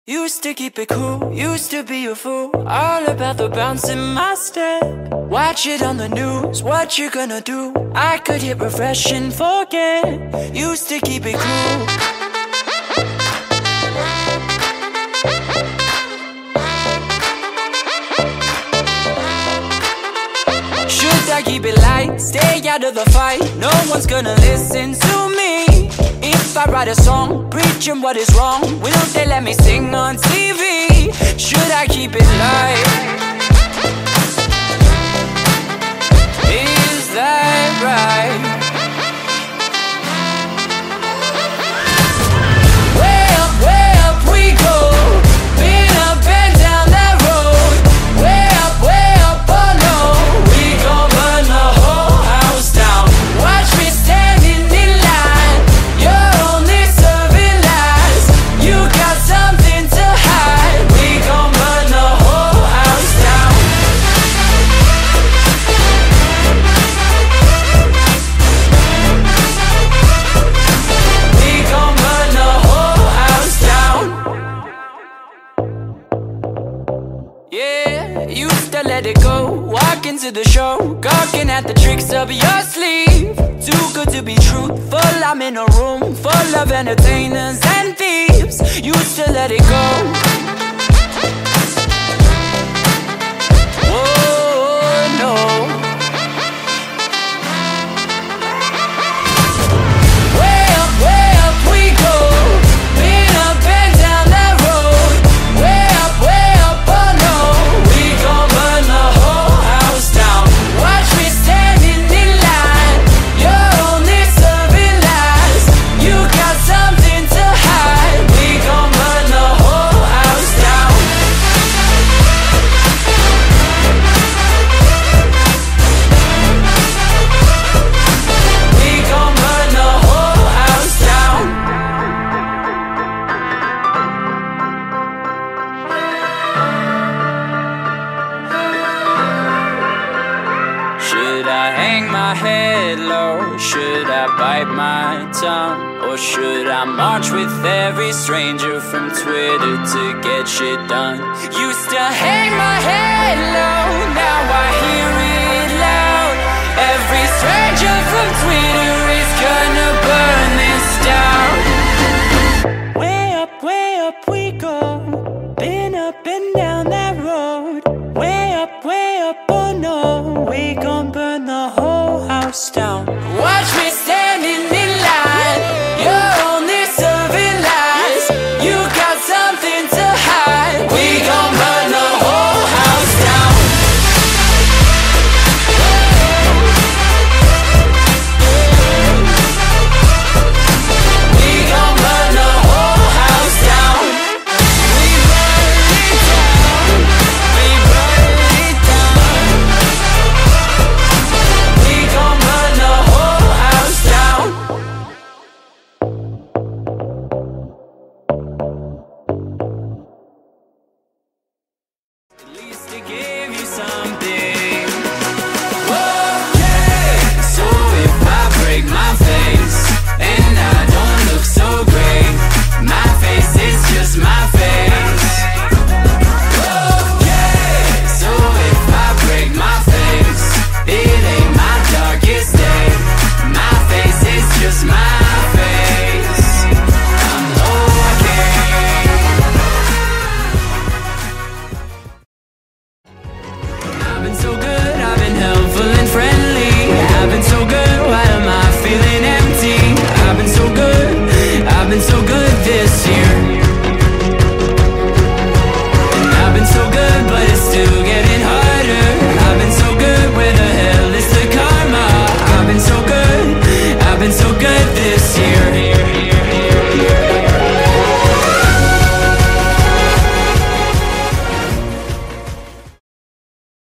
Used to keep it cool, used to be a fool, all about the bounce in my step. Watch it on the news, what you gonna do? I could hit refresh and forget. Used to keep it cool. Should I keep it light, stay out of the fight? No one's gonna listen to me. If I write a song, preaching what is wrong, will they let me sing on TV? Should I keep it light? Is that right? Way up we go. Been up and down that road. Way up, oh no. We gon' burn the whole house down. Watch me standing in line. You're only serving lies. You got something to hide. We gon' burn the whole house down. We gon' burn the whole house down. Yeah, used to let it go. Walk into the show, gawking at the tricks up your sleeve. Too good to be truthful, I'm in a room full of entertainers and thieves. Used to let it go. Whoa, no. Way up we go. Been up and down that road. Way up, oh no. We gon' burn the whole house down. Watch me standing in line. You're only serving lies. You got something to hide. We gon' burn the whole house down. We gon' burn the whole house down. Should I hang my head low? Should I bite my tongue? Or should I march with every stranger from Twitter to get shit done? Used to hang my head low, now I hear it loud. Every stranger from Twitter